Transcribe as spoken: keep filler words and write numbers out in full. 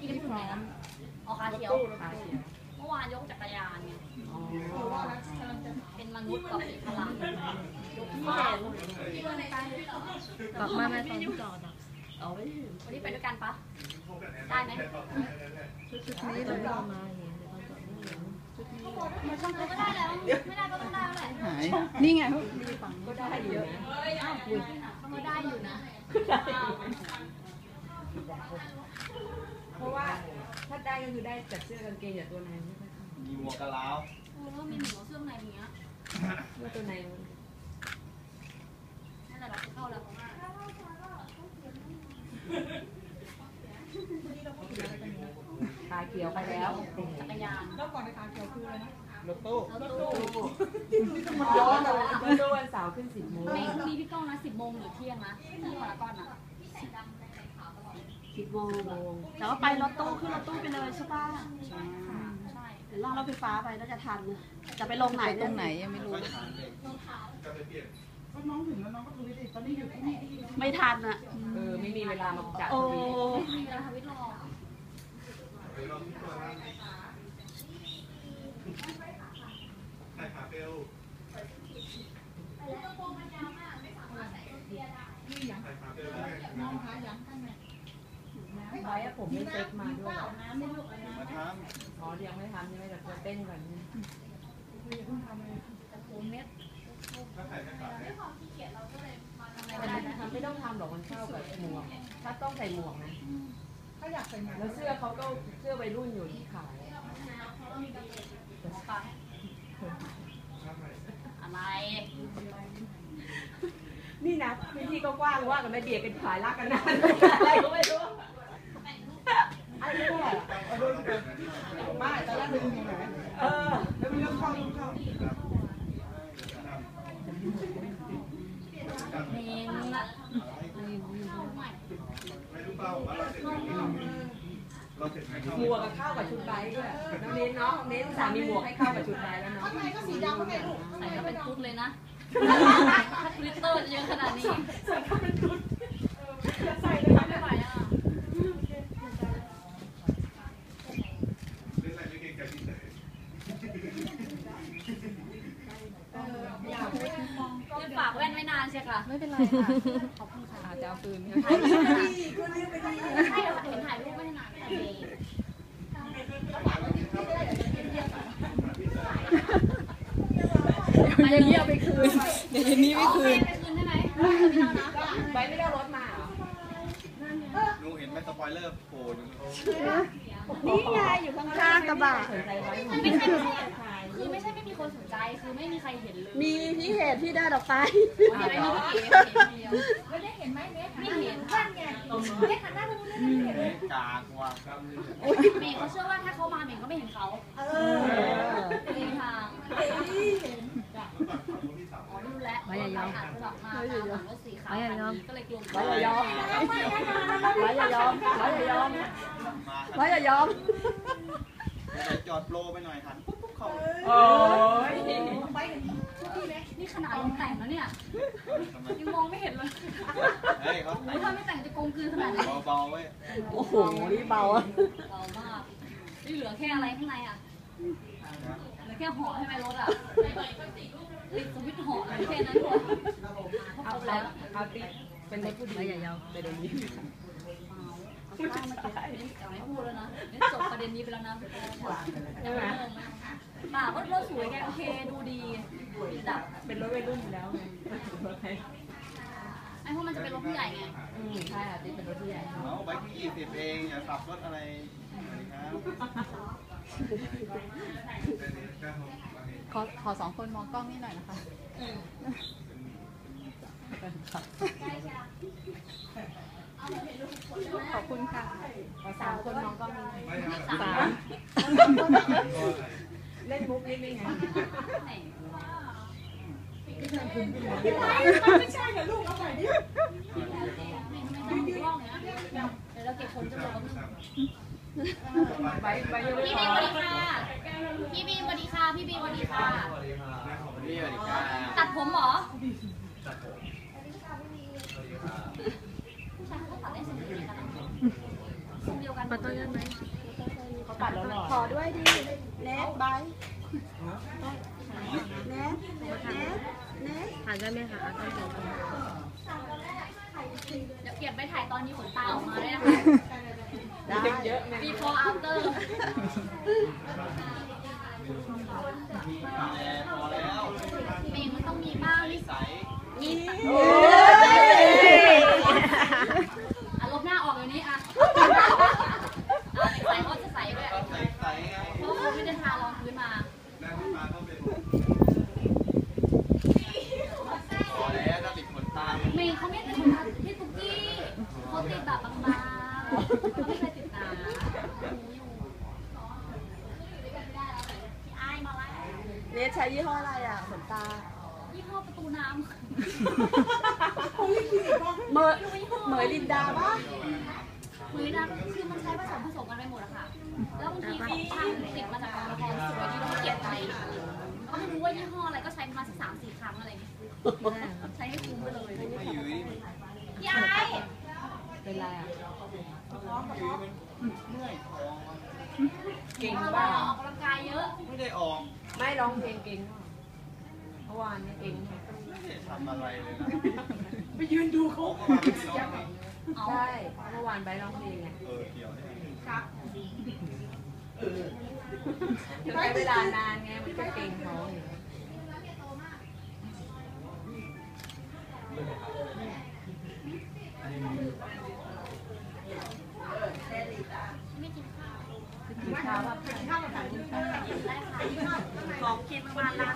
พี่ก็ถึงไหนแล้วออกคาเขียวเมื่อวานยกจักรยานไงเป็นมนุษย์กับพลังยกที่แดนบอกมาแม่ตอนที่จอดอ่ะเอาไว้วันนี้ไปด้วยกันปะได้ไหมชุดนี้เลยมาอย่างเงี้ยมาช่องก็ได้แล้วไม่ได้ก็ต้องได้แหละหายนี่ไงก็ได้เยอะอ้าวก็ได้อยู่นะเพราะว่าถ้าได้ก็คือได้แต่เสื้อกางเกงอย่าตัวในไม่ค่อยมีหมวกกะลาวโอ้แล้วมีหมวกเสื้อในอย่างเงี้ยว่าตัวในนั่นแหละเราเข้าแล้วตาเขียวไปแล้วจักรยานแล้วก่อนในตาเขียวคืออะไรนะรถตู้รถตู้มันย้อนเลยรถตู้วันเสาร์ขึ้นสิบโมงไม่มีพี่ก้องนะสิบโมงหรือเที่ยงนะที่พารากอนอ่ะสิบโมงแต่ว่าไปรถตู้ขึ้นรถตู้ไปเลยใช่ป่ะใช่ค่ะใช่เดี๋ยวลองรถไฟฟ้าไปแล้วจะทันจะไปลงไหนตรงไหนยังไม่รู้น้องถึงแล้วน้องก็คือตอนนี้อยู่ที่นี่ไม่ทันอ่ะเออไม่มีเวลามาจัดโอ้มีเวลาทวิตรอใส่ขาเปลวใส่ขาเปลวน้องคะย้ำข้างในไว้ผมไม่เซ็ตมาด้วยมาทำอ๋อยังไม่ทำใช่ไหมแต่จะเต้นก่อนนี่โอ้เม็ดถ้าใส่แค่ขาเนี่ยทำไม่ต้องทำหรอกมันเข้ากับหมวกถ้าต้องใส่หมวกนะถ้าอยากใส่หมวกแล้วเสื้อเขาก็เสื้อวัยรุ่นอยู่ที่ขายอะไรนี่นะพื้นที่ก็กว้างว่ากันไม่เบียดกันขายรักกันนานอะไรก็ไม่รู้อะไรไม่ได้บ้าแต่ละดึงยังไงเออแล้วมีเรื่องเข้าเรื่องเข้าเน้นละไม่รู้เปล่าว่าเราเสร็จไหมเราเสร็จไหมหมวกกับเข้ากับชุดไบด้วยน้องเน้นเนาะเน้นสามีหมวกให้เข้ากับชุดไบแล้วเนาะข้างในก็สีดำข้างในลูกใส่ก็เป็นชุดเลยนะถ้าทวิตเตอร์เยอะขนาดนี้ใส่ก็เป็นชุดจะใส่เลยไม่ไหวอ่ะเล่นอะไรไม่เก่งใจที่ไหนคือฝากแว่นไว้นานใช่ค่ะไม่เป็นไรค่ะขอบคุณค่ะอาจจะเอาปืนถ่ายรูปไปดีคุณรีบไปดีใช่ค่ะเห็นถ่ายรูปไม่นานเดี๋ยวเย็นนี้เอาไปคืนเดี๋ยวเย็นนี้ไม่คืนไปคืนได้ไหมไปไม่ได้รถมาหนูเห็นไหมสปอยเลอร์โผล่อยู่นี่ไงอยู่ข้างๆกระบะไม่ใช่คือไม่ใช่ไม่มีคนสนใจคือไม่มีใครเห็นเลยมีพี่เหตุที่เดินออกไปไม่ได้ไม่ได้เห็นไหมเน็ตไม่เห็นท่านไงเน็ตหันหน้าไปนู่นเน็ตไม่เห็นเลยกากว่าเมย์เขาเชื่อว่าถ้าเขามาเมย์ก็ไม่เห็นเขาเออในทางอ๋อดูแลไม่ยอมสลับมาตามรถสีขาวก็เลยกลัวไม่ยอมไม่ยอมไม่ยอมไม่ยอมจอดโปรไปหน่อยหันปุ๊บปุ๊บเขาโอ้ยไปนี่ขนาดลงแต่งแล้วเนี่ยยังมองไม่เห็นเลยเฮ้ยเขาถ้าไม่แต่งจะโกงคืนขนาดไหนเบาๆไว้โอ้โหนี่เบาอ่ะเบามากนี่เหลือแค่อะไรข้างในอ่ะเหลือแค่ห่อให้ไหมรถอ่ะติดสวิตช์ห่อแค่นั้นพอเอาแล้วเอาติดเป็นรถผู้ดีไม่ยาวไปเดี๋ยวนี้พูดมาเมื่อกี้ไม่พูดแล้วนะจบประเด็นนี้ไปแล้วนะใช่ไหมป่าก็รถสวยแกโอเคดูดีดับเป็นรถวัยรุ่นแล้วไงไอ้พวกมันจะเป็นรถผู้ใหญ่ไงอืมใช่ค่ะเป็นรถผู้ใหญ่เอาไปที่ยี่สิบเองอย่าขับรถอะไรขอขอสองคนมองกล้องนี่หน่อยนะคะขอบคุณค่ะสามคนน้องก็มีสามเล่นมุกนิดนึงไงไม่ใช่เหรอลูกเอาใหม่ดิยืนยืนกล้องเนี้ยเดี๋ยวเราเก็บคนจะบอกใบใบพี่บีสวัสดีค่ะพี่บีสวัสดีค่ะพี่บีสวัสดีค่ะตัดผมเหรอตัดผมผู้ชายเขาตัดได้สมบูรณ์กันทรงเดียวกันมาต้นกันไหมขอด้วยดิเนทบายเนทเนทเนทถ่ายได้ไหมคะต้องดูเดี๋ยวเก็บไปถ่ายตอนนี้ขนตาออกมาด้วยนะคะได้เยอะไหม before after พอแล้วเมงมันต้องมีบ้างใสมีโอ้ยอ่ะลบหน้าออกเดี๋ยวนี้อ่ะใส่เขาจะใส่ด้วยก็ใสใสไงเพราะเขาไม่ได้ทารองพื้นมานั่งมาก็เป็นพอแล้วถ้าติดขนตาเมงเขาไม่ติดตาที่ปุกกี้เขาติดแบบบางๆเขาไม่เคยติดตาพี่ไอ้มาแล้วเนทใช้ยี่ห้ออะไรอ่ะขนตายี่ห้อประตูน้ำเมย์เหมยลินดาปะมือนะคือมันใช้ผสมผสมกันไปหมดอะค่ะ แล้วบางทีของช่างติดมาจากกองละครสวยดีเราไม่เก็บไปก็ไม่รู้ว่ายี่ห้ออะไรก็ใช้ประมาณสักสามสี่ครั้งอะไรอย่างเงี้ยใช้ให้คุ้มไปเลยไม่อยู่นี่พี่ไอ้เป็นไรอ่ะเมื่อยคอเก่งเราบ้าออกกำลังกายเยอะไม่ได้ออกไม่ร้องเพลงเก่งเมื่อวานเนี่ยเก่งไม่ได้ทำอะไรเลยนะไปยืนดูเขาเขาก็มาไม่ร้องเอาใช่เมื่อวานไปร้องเพลงไงเออเดี๋ยวเนี่ยใช้เวลานานไงมันก็เก่งเขาอยู่ไม่กินข้าวกินข้าวแบบได้ค่ะของกินประมาณร้าน